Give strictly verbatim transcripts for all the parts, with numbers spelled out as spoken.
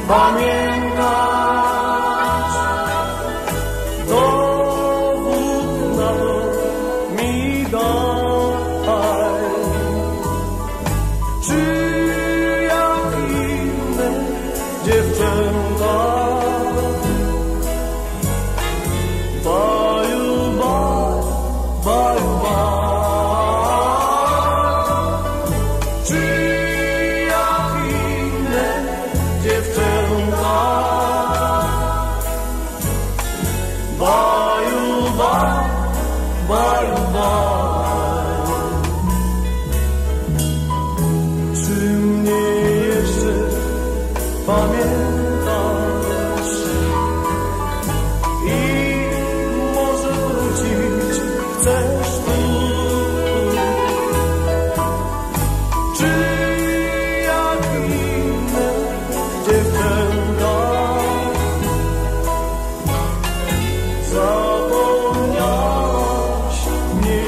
pamiętać, dowód na to mi daj. Czy jak inne dziewczęta baju, baj, baju, baj. Czy jak inne dziewczęta baju, baj, baju, baj. Czy mnie jeszcze pamiętasz i może wrócić chcesz tu? Czy jak inne dziewczęta zapomniałaś mnie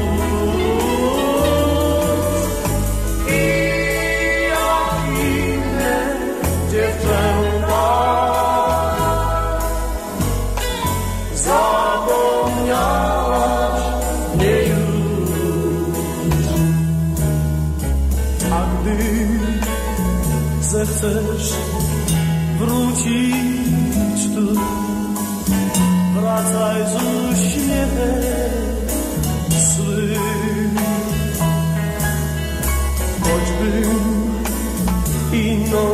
już? I jak inne dziewczęta zapomniałaś mnie już. A gdy zechcesz wrócić tu, wracaj z uśmiechem swym. Choćbym inną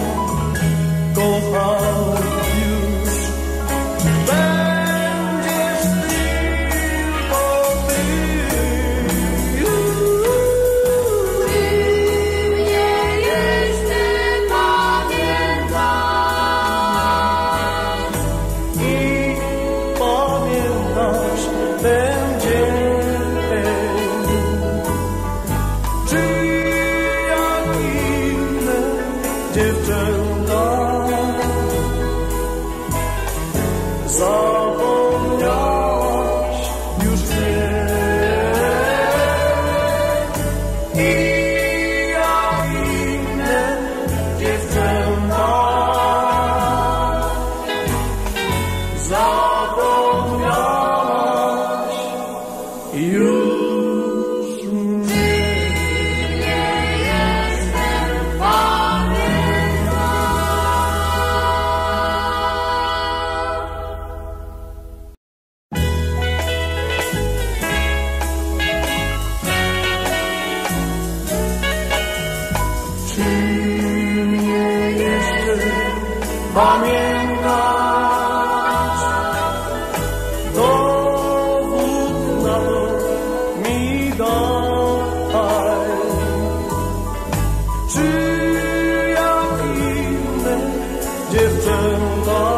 kochał już, będziesz tylko ty. Ty mnie jeszcze pamiętasz I pamiętasz ten dzień. Czy jak inne dziewczęta zapomniałaś już mnie? I jak inne dziewczęta zapomniałaś już mnie. Czy mnie jeszcze pamiętasz? Dowód na to mi daj. Czy jak inne dziewczęta